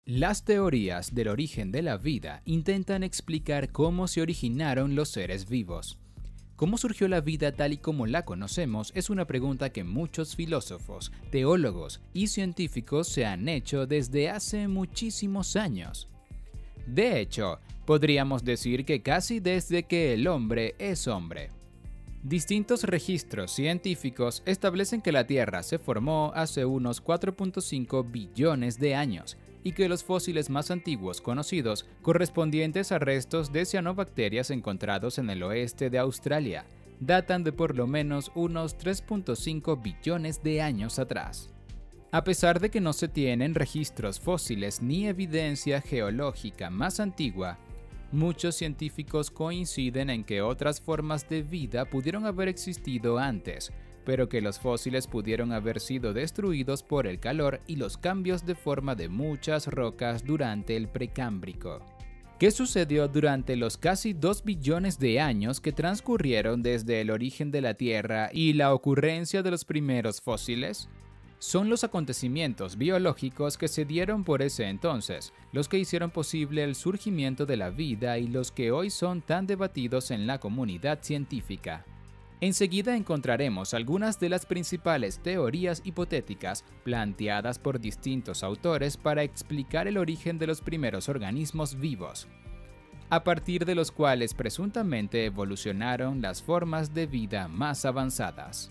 Las teorías del origen de la vida intentan explicar cómo se originaron los seres vivos. ¿Cómo surgió la vida tal y como la conocemos? Es una pregunta que muchos filósofos, teólogos y científicos se han hecho desde hace muchísimos años. De hecho, podríamos decir que casi desde que el hombre es hombre. Distintos registros científicos establecen que la Tierra se formó hace unos 4.5 billones de años y que los fósiles más antiguos conocidos, correspondientes a restos de cianobacterias encontrados en el oeste de Australia, datan de por lo menos unos 3.5 billones de años atrás. A pesar de que no se tienen registros fósiles ni evidencia geológica más antigua, muchos científicos coinciden en que otras formas de vida pudieron haber existido antes, pero que los fósiles pudieron haber sido destruidos por el calor y los cambios de forma de muchas rocas durante el Precámbrico. ¿Qué sucedió durante los casi 2 billones de años que transcurrieron desde el origen de la Tierra y la ocurrencia de los primeros fósiles? Son los acontecimientos biológicos que se dieron por ese entonces, los que hicieron posible el surgimiento de la vida y los que hoy son tan debatidos en la comunidad científica. Enseguida encontraremos algunas de las principales teorías hipotéticas planteadas por distintos autores para explicar el origen de los primeros organismos vivos, a partir de los cuales presuntamente evolucionaron las formas de vida más avanzadas.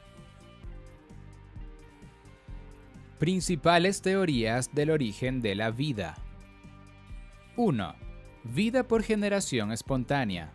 Principales teorías del origen de la vida. 1. Vida por generación espontánea.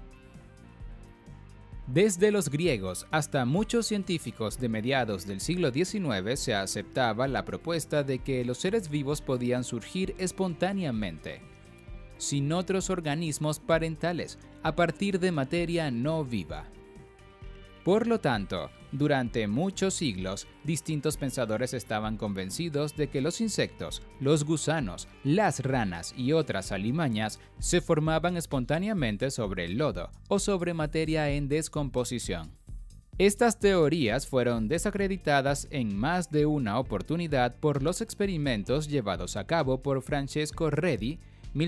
Desde los griegos hasta muchos científicos de mediados del siglo XIX se aceptaba la propuesta de que los seres vivos podían surgir espontáneamente, sin otros organismos parentales, a partir de materia no viva. Por lo tanto, durante muchos siglos, distintos pensadores estaban convencidos de que los insectos, los gusanos, las ranas y otras alimañas se formaban espontáneamente sobre el lodo o sobre materia en descomposición. Estas teorías fueron desacreditadas en más de una oportunidad por los experimentos llevados a cabo por Francesco Redi,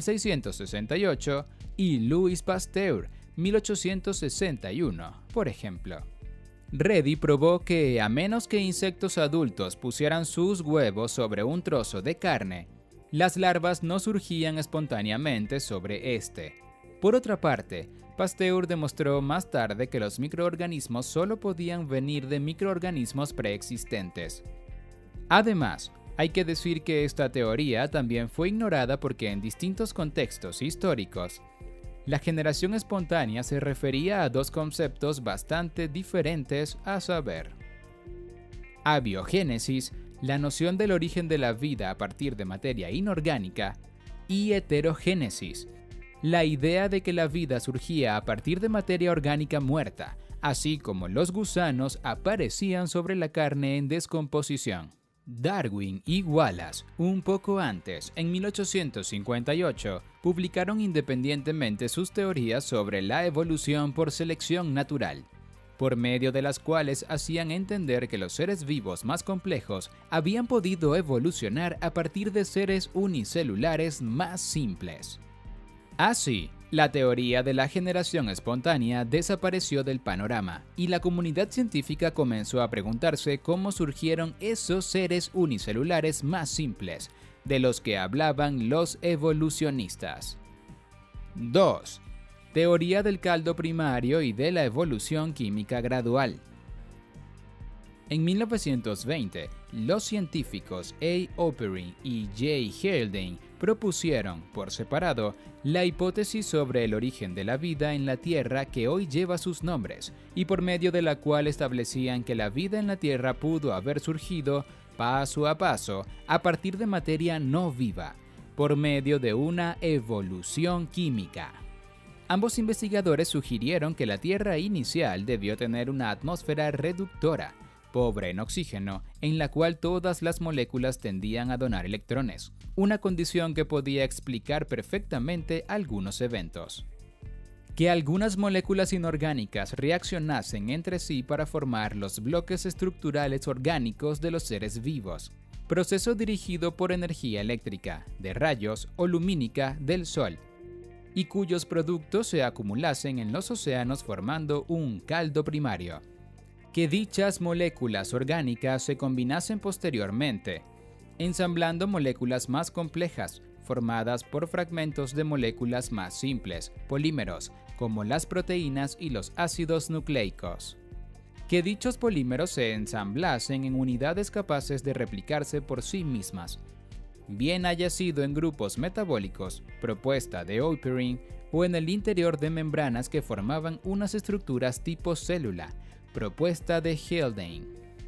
1668, y Louis Pasteur, 1861, por ejemplo. Redi probó que a menos que insectos adultos pusieran sus huevos sobre un trozo de carne, las larvas no surgían espontáneamente sobre este. Por otra parte, Pasteur demostró más tarde que los microorganismos solo podían venir de microorganismos preexistentes. Además, hay que decir que esta teoría también fue ignorada porque en distintos contextos históricos, la generación espontánea se refería a dos conceptos bastante diferentes, a saber: abiogénesis, la noción del origen de la vida a partir de materia inorgánica, y heterogénesis, la idea de que la vida surgía a partir de materia orgánica muerta, así como los gusanos aparecían sobre la carne en descomposición. Darwin y Wallace, un poco antes, en 1858, publicaron independientemente sus teorías sobre la evolución por selección natural, por medio de las cuales hacían entender que los seres vivos más complejos habían podido evolucionar a partir de seres unicelulares más simples. Así, la teoría de la generación espontánea desapareció del panorama y la comunidad científica comenzó a preguntarse cómo surgieron esos seres unicelulares más simples, de los que hablaban los evolucionistas. 2. Teoría del caldo primario y de la evolución química gradual. En 1920, los científicos A. Operin y J. Haldane propusieron, por separado, la hipótesis sobre el origen de la vida en la Tierra que hoy lleva sus nombres, y por medio de la cual establecían que la vida en la Tierra pudo haber surgido, paso a paso, a partir de materia no viva, por medio de una evolución química. Ambos investigadores sugirieron que la Tierra inicial debió tener una atmósfera reductora, pobre en oxígeno, en la cual todas las moléculas tendían a donar electrones, una condición que podía explicar perfectamente algunos eventos. Que algunas moléculas inorgánicas reaccionasen entre sí para formar los bloques estructurales orgánicos de los seres vivos. proceso dirigido por energía eléctrica, de rayos o lumínica del Sol, y cuyos productos se acumulasen en los océanos formando un caldo primario. Que dichas moléculas orgánicas se combinasen posteriormente, ensamblando moléculas más complejas, formadas por fragmentos de moléculas más simples, polímeros, como las proteínas y los ácidos nucleicos. Que dichos polímeros se ensamblasen en unidades capaces de replicarse por sí mismas, bien haya sido en grupos metabólicos, propuesta de Oparin, o en el interior de membranas que formaban unas estructuras tipo célula, propuesta de Haldane.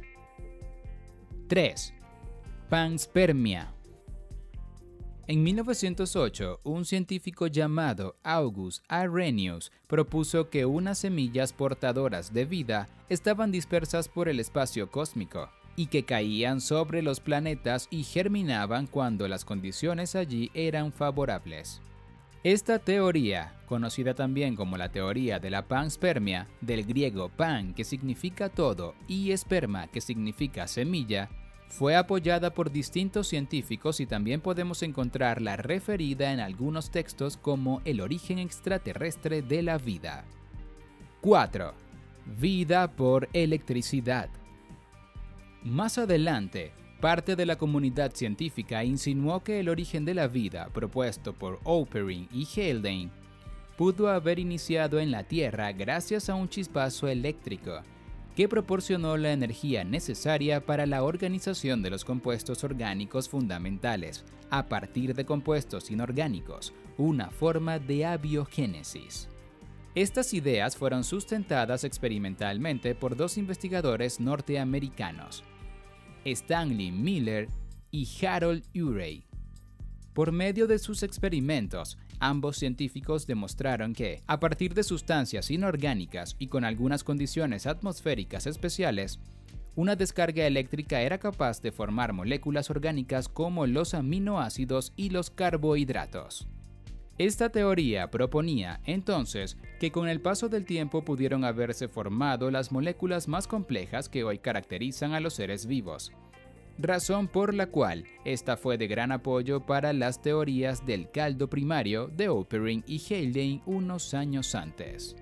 3. Panspermia. En 1908, un científico llamado August Arrhenius propuso que unas semillas portadoras de vida estaban dispersas por el espacio cósmico y que caían sobre los planetas y germinaban cuando las condiciones allí eran favorables. Esta teoría, conocida también como la teoría de la panspermia, del griego pan, que significa todo, y esperma, que significa semilla, fue apoyada por distintos científicos y también podemos encontrarla referida en algunos textos como el origen extraterrestre de la vida. 4. Vida por electricidad. Más adelante, parte de la comunidad científica insinuó que el origen de la vida, propuesto por Oparin y Haldane, pudo haber iniciado en la Tierra gracias a un chispazo eléctrico, que proporcionó la energía necesaria para la organización de los compuestos orgánicos fundamentales, a partir de compuestos inorgánicos, una forma de abiogénesis. Estas ideas fueron sustentadas experimentalmente por dos investigadores norteamericanos, Stanley Miller y Harold Urey. Por medio de sus experimentos, ambos científicos demostraron que, a partir de sustancias inorgánicas y con algunas condiciones atmosféricas especiales, una descarga eléctrica era capaz de formar moléculas orgánicas como los aminoácidos y los carbohidratos. Esta teoría proponía, entonces, que con el paso del tiempo pudieron haberse formado las moléculas más complejas que hoy caracterizan a los seres vivos, razón por la cual esta fue de gran apoyo para las teorías del caldo primario de Oparin y Haldane unos años antes.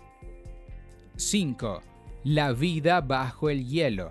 5. La vida bajo el hielo.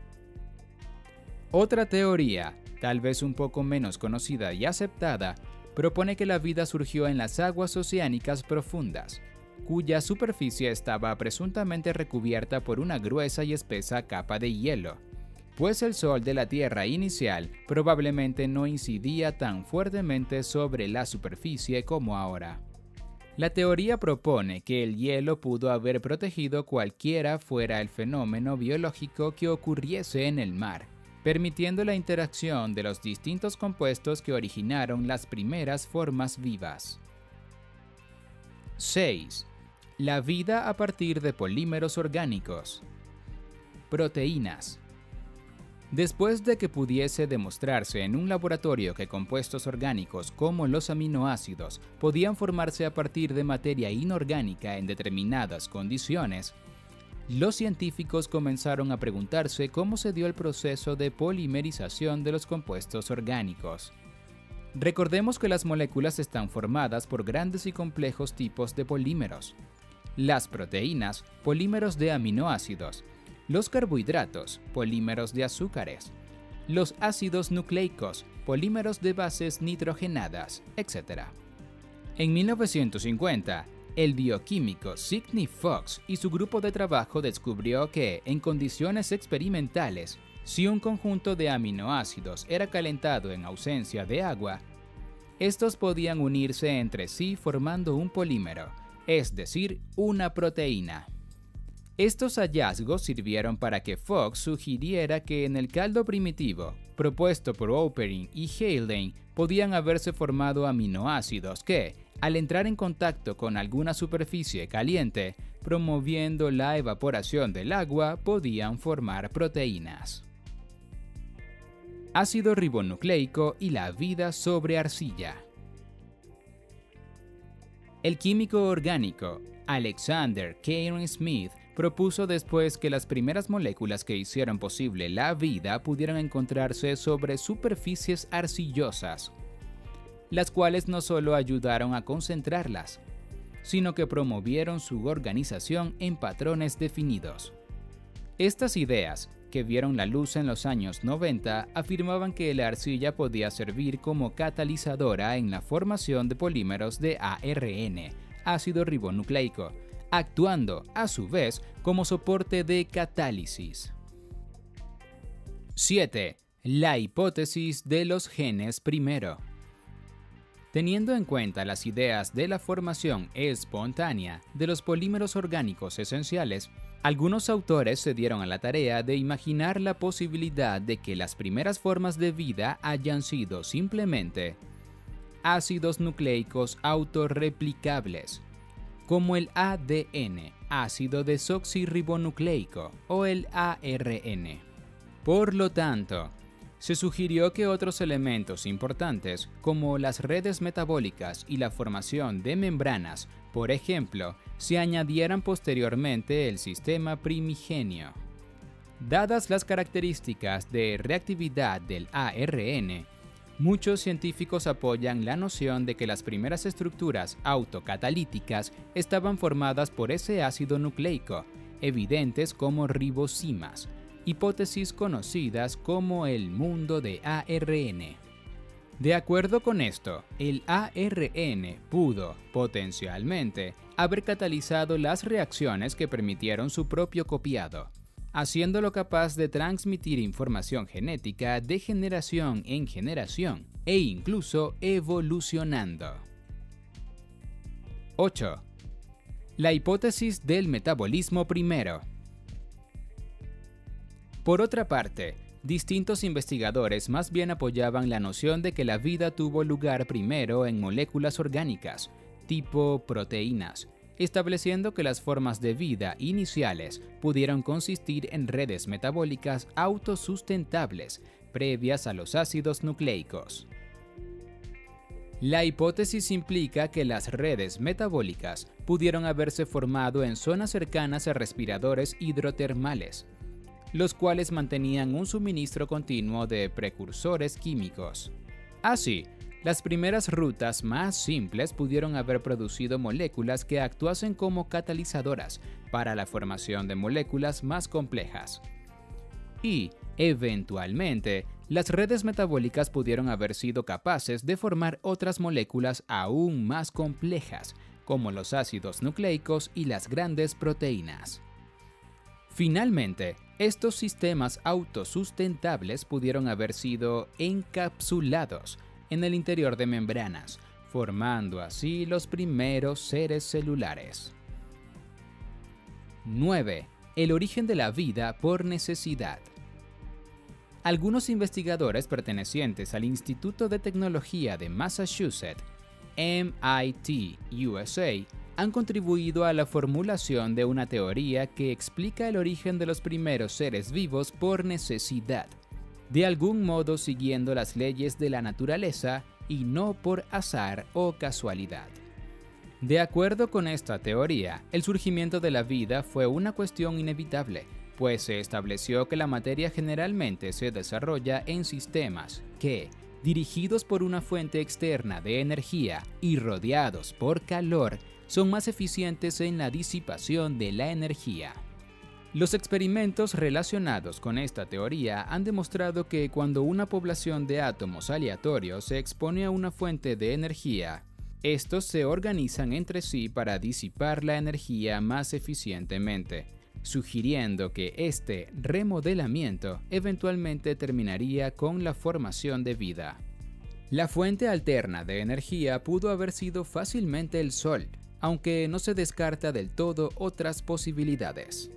Otra teoría, tal vez un poco menos conocida y aceptada, propone que la vida surgió en las aguas oceánicas profundas, cuya superficie estaba presuntamente recubierta por una gruesa y espesa capa de hielo, pues el sol de la Tierra inicial probablemente no incidía tan fuertemente sobre la superficie como ahora. La teoría propone que el hielo pudo haber protegido cualquiera fuera el fenómeno biológico que ocurriese en el mar, permitiendo la interacción de los distintos compuestos que originaron las primeras formas vivas. 6. La vida a partir de polímeros orgánicos. Proteínas. Después de que pudiese demostrarse en un laboratorio que compuestos orgánicos como los aminoácidos podían formarse a partir de materia inorgánica en determinadas condiciones, los científicos comenzaron a preguntarse cómo se dio el proceso de polimerización de los compuestos orgánicos. Recordemos que las moléculas están formadas por grandes y complejos tipos de polímeros. Las proteínas, polímeros de aminoácidos; los carbohidratos, polímeros de azúcares; los ácidos nucleicos, polímeros de bases nitrogenadas, etc. En 1950, el bioquímico Sidney Fox y su grupo de trabajo descubrió que, en condiciones experimentales, si un conjunto de aminoácidos era calentado en ausencia de agua, estos podían unirse entre sí formando un polímero, es decir, una proteína. Estos hallazgos sirvieron para que Fox sugiriera que en el caldo primitivo, propuesto por Oparin y Haldane, podían haberse formado aminoácidos que, al entrar en contacto con alguna superficie caliente, promoviendo la evaporación del agua, podían formar proteínas. Ácido ribonucleico y la vida sobre arcilla. El químico orgánico Alexander Cairn Smith propuso después que las primeras moléculas que hicieron posible la vida pudieran encontrarse sobre superficies arcillosas, las cuales no solo ayudaron a concentrarlas, sino que promovieron su organización en patrones definidos. Estas ideas, que vieron la luz en los años 90, afirmaban que la arcilla podía servir como catalizadora en la formación de polímeros de ARN, ácido ribonucleico, actuando a su vez como soporte de catálisis. 7. La hipótesis de los genes primero. Teniendo en cuenta las ideas de la formación espontánea de los polímeros orgánicos esenciales, algunos autores se dieron a la tarea de imaginar la posibilidad de que las primeras formas de vida hayan sido simplemente ácidos nucleicos autorreplicables, como el ADN, ácido desoxirribonucleico, o el ARN. Por lo tanto, se sugirió que otros elementos importantes, como las redes metabólicas y la formación de membranas, por ejemplo, se añadieran posteriormente al sistema primigenio. Dadas las características de reactividad del ARN, muchos científicos apoyan la noción de que las primeras estructuras autocatalíticas estaban formadas por ese ácido nucleico, evidentes como ribosimas, hipótesis conocidas como el mundo de ARN. De acuerdo con esto, el ARN pudo, potencialmente, haber catalizado las reacciones que permitieron su propio copiado, haciéndolo capaz de transmitir información genética de generación en generación e incluso evolucionando. 8. La hipótesis del metabolismo primero. Por otra parte, distintos investigadores más bien apoyaban la noción de que la vida tuvo lugar primero en moléculas orgánicas, tipo proteínas, estableciendo que las formas de vida iniciales pudieron consistir en redes metabólicas autosustentables previas a los ácidos nucleicos. La hipótesis implica que las redes metabólicas pudieron haberse formado en zonas cercanas a respiradores hidrotermales, los cuales mantenían un suministro continuo de precursores químicos. Así, las primeras rutas más simples pudieron haber producido moléculas que actuasen como catalizadoras para la formación de moléculas más complejas. Y, eventualmente, las redes metabólicas pudieron haber sido capaces de formar otras moléculas aún más complejas, como los ácidos nucleicos y las grandes proteínas. Finalmente, estos sistemas autosustentables pudieron haber sido encapsulados en el interior de membranas, formando así los primeros seres celulares. 9. El origen de la vida por necesidad. Algunos investigadores pertenecientes al Instituto de Tecnología de Massachusetts, MIT, USA, han contribuido a la formulación de una teoría que explica el origen de los primeros seres vivos por necesidad, de algún modo siguiendo las leyes de la naturaleza y no por azar o casualidad. De acuerdo con esta teoría, el surgimiento de la vida fue una cuestión inevitable, pues se estableció que la materia generalmente se desarrolla en sistemas que, dirigidos por una fuente externa de energía y rodeados por calor, son más eficientes en la disipación de la energía. Los experimentos relacionados con esta teoría han demostrado que cuando una población de átomos aleatorios se expone a una fuente de energía, estos se organizan entre sí para disipar la energía más eficientemente, sugiriendo que este remodelamiento eventualmente terminaría con la formación de vida. La fuente alterna de energía pudo haber sido fácilmente el Sol, aunque no se descarta del todo otras posibilidades.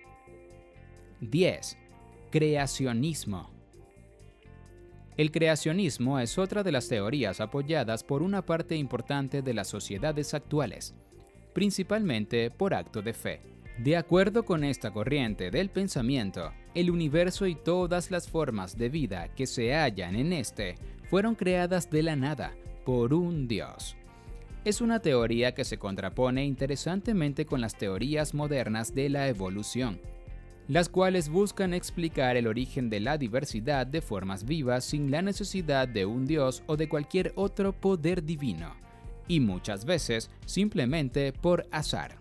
10. Creacionismo. El creacionismo es otra de las teorías apoyadas por una parte importante de las sociedades actuales, principalmente por acto de fe. De acuerdo con esta corriente del pensamiento, el universo y todas las formas de vida que se hallan en este fueron creadas de la nada por un Dios. Es una teoría que se contrapone interesantemente con las teorías modernas de la evolución, las cuales buscan explicar el origen de la diversidad de formas vivas sin la necesidad de un dios o de cualquier otro poder divino, y muchas veces simplemente por azar.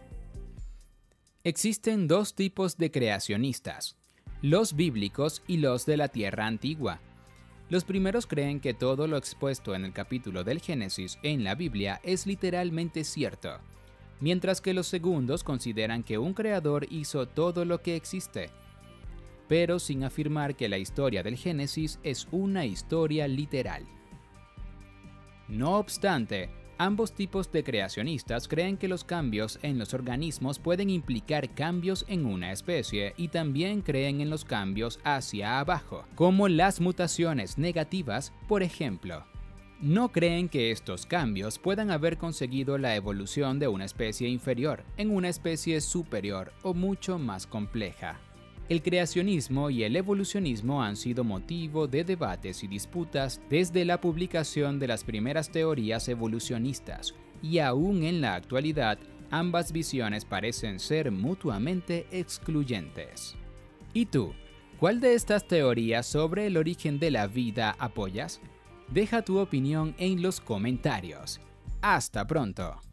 Existen dos tipos de creacionistas, los bíblicos y los de la Tierra Antigua. Los primeros creen que todo lo expuesto en el capítulo del Génesis en la Biblia es literalmente cierto, mientras que los segundos consideran que un creador hizo todo lo que existe, pero sin afirmar que la historia del Génesis es una historia literal. No obstante, ambos tipos de creacionistas creen que los cambios en los organismos pueden implicar cambios en una especie y también creen en los cambios hacia abajo, como las mutaciones negativas, por ejemplo. No creen que estos cambios puedan haber conseguido la evolución de una especie inferior en una especie superior o mucho más compleja. El creacionismo y el evolucionismo han sido motivo de debates y disputas desde la publicación de las primeras teorías evolucionistas, y aún en la actualidad ambas visiones parecen ser mutuamente excluyentes. ¿Y tú? ¿Cuál de estas teorías sobre el origen de la vida apoyas? Deja tu opinión en los comentarios. ¡Hasta pronto!